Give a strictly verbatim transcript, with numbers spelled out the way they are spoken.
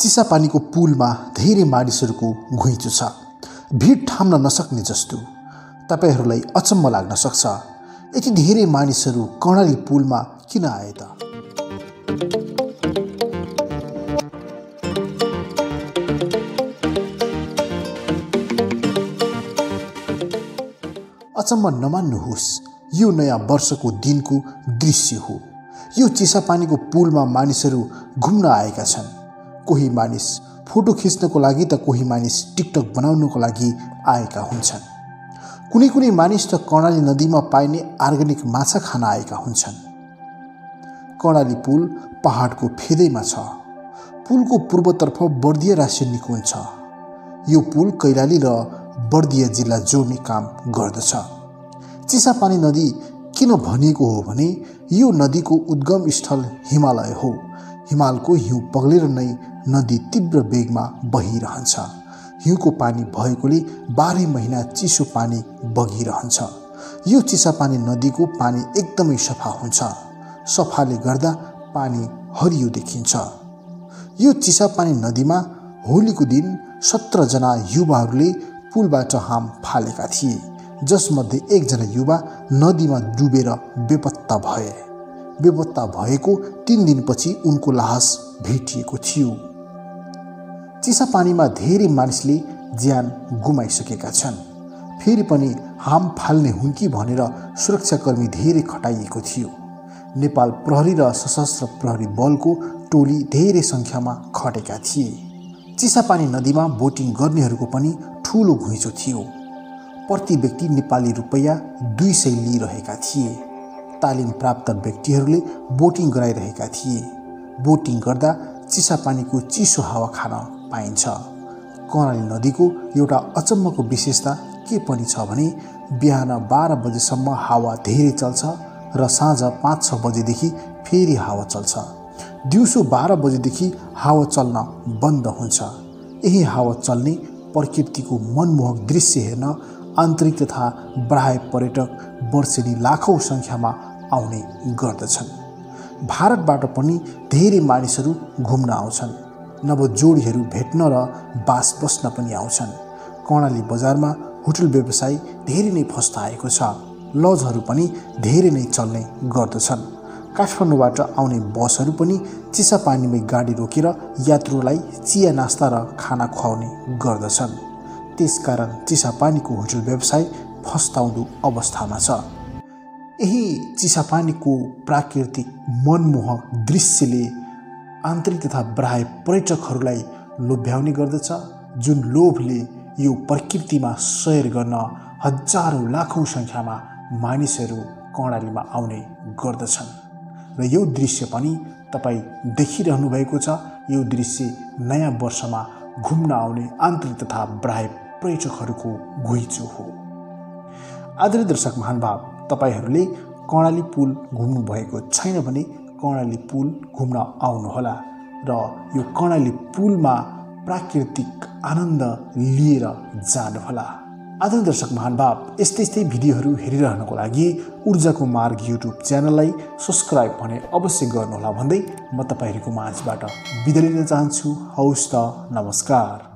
चिसापानीको पुलमा धेरै मानिसहरूको घुइँचो छ। भिड थाम्न नसक्ने जस्तो। तपाईहरूलाई अचम्म लाग्न सक्छ, यति धेरै मानिसहरू कर्णाली पुलमा किन आए त? अचम्म नमान्नुहोस्, यो नयाँ वर्षको दिनको दृश्य हो। यो चिसापानीको पुलमा मानिसहरू घुम्न आएका छन्। कोही मानिस फोटो खिच्नको लागि त कोही मानिस टिकटक बनाउनको लागि आएका हुन्छन्। कुनै कुनै मानिस त कर्णाली नदीमा पाइने अर्ग्यानिक माछा खान आएका हुन्छन्। कर्णाली पुल पहाडको फेदैमा छ। पुलको पूर्वतर्फ बर्दिया राष्ट्रिय निकुञ्ज छ। यो पुल कैलाली र बर्दिया जिल्ला जोड्ने काम गर्दछ। चिसापानी नदी किन भनिएको हो भने यो नदीको उद्गम स्थल हिमालय हो। हिमालको हिउँ पग्लेर नै नदी तीव्र वेगमा बहिरहन्छ। हिउँको पानी भएकोले बाह्रै महिना चिसो पानी बगिरहन्छ। यो चिसापानी नदीको पानी एकदमै सफा हुन्छ। सफाले गर्दा पानी हरियो देखिन्छ। यो चिसापानी नदीमा होलीको दिन सत्र जना युवाहरूले पुलबाट हाम फालेका थिए, जसमध्ये एकजना युवा नदीमा डुबेर बेपत्ता भए। बेपत्ता भएको तीन दिनपछि उनको लास भेटिएको थियो। चिसापानीमा धेरै मानिसले ज्यान गुमाइसकेका छन्। फेरि पनि हाम फाल्ने हुन् कि भनेर सुरक्षाकर्मी धेरै खटाइएको थियो। नेपाल प्रहरी र सशस्त्र प्रहरी बलको टोली धेरै सङ्ख्यामा खटेका थिए। चिसापानी नदीमा बोटिङ गर्नेहरूको पनि ठुलो घुइँचो थियो। प्रति व्यक्ति नेपाली रुपैयाँ दुई सय लिइरहेका थिए। तालिम प्राप्त व्यक्तिहरूले बोटिङ गराइरहेका थिए। बोटिङ गर्दा चिसापानीको चिसो हावा खान पाइन्छ। कर्णाली नदीको एउटा अचम्मको विशेषता के पनि छ भने बिहान बाह्र बजेसम्म हावा धेरै चल्छ र साँझ पाँच छ बजेदेखि फेरि हावा चल्छ। दिउँसो बाह्र बजेदेखि हावा चल्न बन्द हुन्छ। यही हावा चल्ने प्रकृतिको मनमोहक दृश्य हेर्न आन्तरिक तथा बाह्य पर्यटक वर्षेनी लाखौँ सङ्ख्यामा आउने गर्दछन्। भारतबाट पनि धेरै मानिसहरू घुम्न आउँछन्। नवजोडीहरू भेट्न र बास बस्न पनि आउँछन्। कर्णाली बजारमा होटल व्यवसाय धेरै नै फस्टाएको छ। लजहरू पनि धेरै नै चल्ने गर्दछन्। काठमाडौँबाट आउने बसहरू पनि चिसापानीमै गाडी रोकेर यात्रुलाई चिया नास्ता र खाना खुवाउने गर्दछन्। त्यसकारण चिसापानीको होटल व्यवसाय फस्टाउँदो अवस्थामा छ। यही चिसापानीको प्राकृतिक मनमोहक दृश्यले आन्तरिक तथा बाह्य पर्यटकहरूलाई लोभ्याउने गर्दछ, जुन लोभले यो प्रकृतिमा सैर गर्न हजारौँ लाखौँ सङ्ख्यामा मानिसहरू कर्णालीमा आउने गर्दछन्। र यो दृश्य पनि तपाईँ देखिरहनु भएको छ। यो दृश्य नयाँ वर्षमा घुम्न आउने आन्तरिक तथा बाह्य पर्यटकहरूको घुइँचो हो। आदरणीय दर्शक महानुभाव, तपाईहरूले कर्णाली पुल घुम्नु भएको छैन भने कर्णाली पुल घुम्न आउनुहोला र यो कर्णाली पुलमा प्राकृतिक आनन्द लिएर जानुहोला। आदरणीय दर्शक महानुभाव, यस्तै यस्तै भिडियोहरू हेरिरहनको लागि ऊर्जाको मार्ग युट्युब च्यानललाई सब्सक्राइब भने अवश्य गर्नुहोला भन्दै म तपाईँहरूको माझबाट बिदा लिन चाहन्छु। हवस् त, नमस्कार।